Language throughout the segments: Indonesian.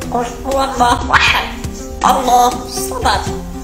قل هو الله أحد الله الصمد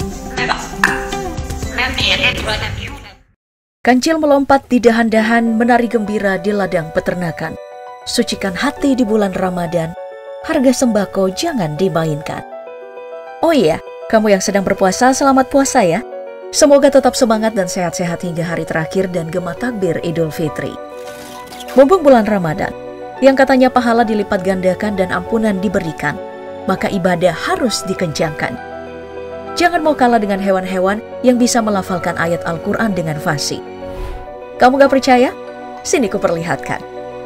لم يلد ولم يولد. Kancil melompat di dahan-dahan menari gembira di ladang peternakan. Sucikan hati di bulan Ramadan, harga sembako jangan dimainkan. Oh iya, kamu yang sedang berpuasa, selamat puasa ya. Semoga tetap semangat dan sehat-sehat hingga hari terakhir dan gema takbir Idul Fitri. Mumpung bulan Ramadan, yang katanya pahala dilipat gandakan dan ampunan diberikan, maka ibadah harus dikencangkan. Jangan mau kalah dengan hewan-hewan yang bisa melafalkan ayat Al-Quran dengan fasih. Kamu gak percaya? Sini kuperlihatkan.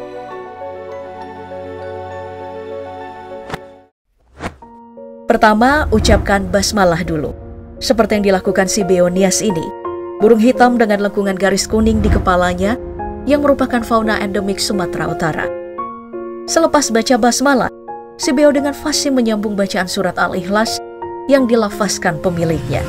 Pertama, ucapkan basmalah dulu. Seperti yang dilakukan si Beonias ini, burung hitam dengan lengkungan garis kuning di kepalanya yang merupakan fauna endemik Sumatera Utara. Selepas baca basmalah, si Beo dengan fasih menyambung bacaan surat Al-Ikhlas yang dilafazkan pemiliknya.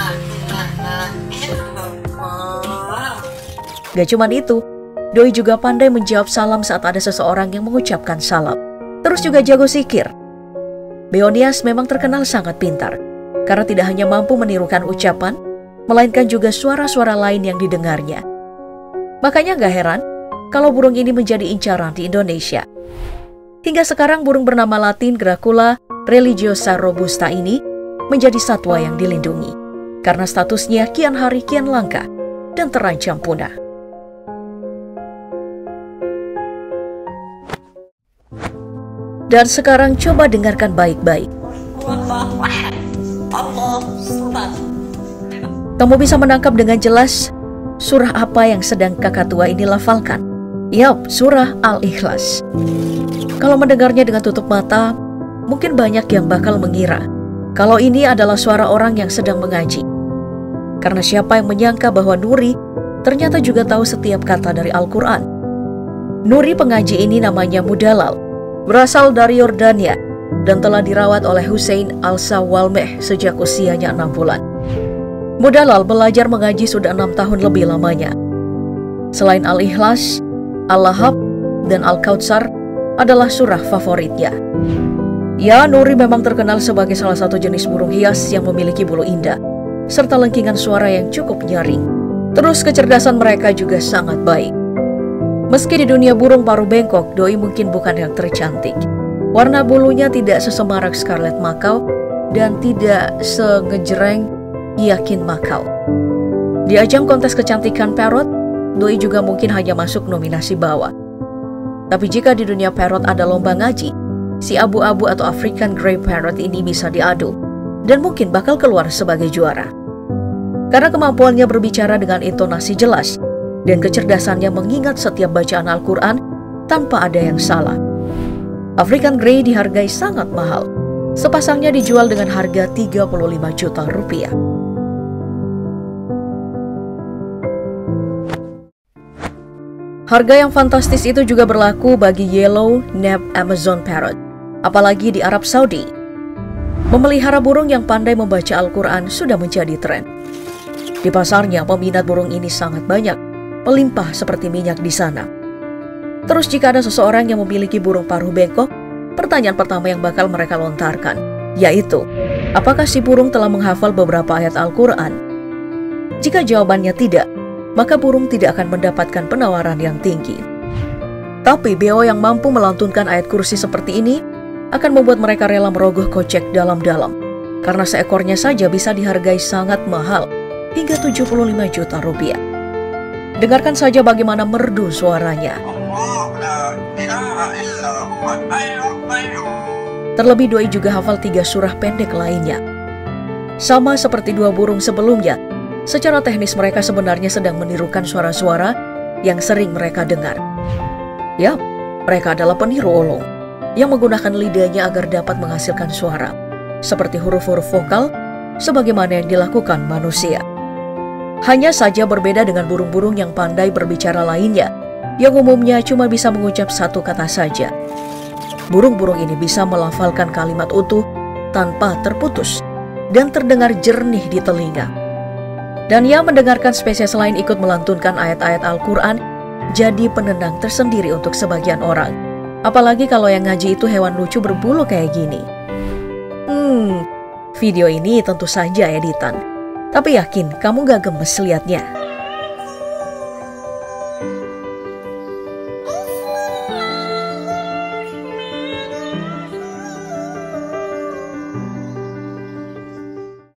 Gak cuma itu, doi juga pandai menjawab salam saat ada seseorang yang mengucapkan salam. Terus juga jago zikir. Beonias memang terkenal sangat pintar, karena tidak hanya mampu menirukan ucapan, melainkan juga suara-suara lain yang didengarnya. Makanya gak heran kalau burung ini menjadi incaran di Indonesia. Hingga sekarang burung bernama Latin Gracula religiosa robusta ini menjadi satwa yang dilindungi, karena statusnya kian hari kian langka dan terancam punah. Dan sekarang coba dengarkan baik-baik. Kamu bisa menangkap dengan jelas surah apa yang sedang kakak tua ini lafalkan? Yap, surah Al-Ikhlas. Kalau mendengarnya dengan tutup mata, mungkin banyak yang bakal mengira kalau ini adalah suara orang yang sedang mengaji. Karena siapa yang menyangka bahwa Nuri ternyata juga tahu setiap kata dari Al-Quran. Nuri pengaji ini namanya Mudalal, berasal dari Yordania dan telah dirawat oleh Hussein Al-Sawalmeh sejak usianya 6 bulan. Mudalal belajar mengaji sudah 6 tahun lebih lamanya. Selain Al-Ikhlas, Al-Lahab, dan Al-Kautsar adalah surah favoritnya. Ya, Nuri memang terkenal sebagai salah satu jenis burung hias yang memiliki bulu indah, serta lengkingan suara yang cukup nyaring. Terus kecerdasan mereka juga sangat baik. Meski di dunia burung paruh bengkok, doi mungkin bukan yang tercantik. Warna bulunya tidak sesemarak Scarlet Macau dan tidak sengejreng Yakin Macau. Di ajang kontes kecantikan parrot, doi juga mungkin hanya masuk nominasi bawah. Tapi jika di dunia parrot ada lomba ngaji, si abu-abu atau African Grey Parrot ini bisa diadu dan mungkin bakal keluar sebagai juara. Karena kemampuannya berbicara dengan intonasi jelas dan kecerdasannya mengingat setiap bacaan Al-Quran tanpa ada yang salah. African Grey dihargai sangat mahal. Sepasangnya dijual dengan harga 35 juta rupiah. Harga yang fantastis itu juga berlaku bagi Yellow Napped Amazon Parrot, apalagi di Arab Saudi. Memelihara burung yang pandai membaca Al-Quran sudah menjadi tren. Di pasarnya, peminat burung ini sangat banyak, melimpah seperti minyak di sana. Terus jika ada seseorang yang memiliki burung paruh bengkok, pertanyaan pertama yang bakal mereka lontarkan, yaitu, apakah si burung telah menghafal beberapa ayat Al-Quran? Jika jawabannya tidak, maka burung tidak akan mendapatkan penawaran yang tinggi. Tapi Beo yang mampu melantunkan ayat kursi seperti ini akan membuat mereka rela merogoh kocek dalam-dalam, karena seekornya saja bisa dihargai sangat mahal, hingga 75 juta rupiah. Dengarkan saja bagaimana merdu suaranya. Terlebih doi juga hafal 3 surah pendek lainnya. Sama seperti 2 burung sebelumnya, secara teknis mereka sebenarnya sedang menirukan suara-suara yang sering mereka dengar. Yap, mereka adalah peniru ulung yang menggunakan lidahnya agar dapat menghasilkan suara, seperti huruf-huruf vokal, sebagaimana yang dilakukan manusia. Hanya saja berbeda dengan burung-burung yang pandai berbicara lainnya, yang umumnya cuma bisa mengucap satu kata saja. Burung-burung ini bisa melafalkan kalimat utuh tanpa terputus dan terdengar jernih di telinga. Dan yang mendengarkan spesies lain ikut melantunkan ayat-ayat Al-Quran jadi penenang tersendiri untuk sebagian orang. Apalagi kalau yang ngaji itu hewan lucu berbulu kayak gini. Video ini tentu saja editan, tapi yakin kamu gak gemes liatnya.